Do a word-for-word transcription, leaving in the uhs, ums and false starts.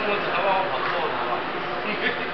我只好把我跑错了，好不好？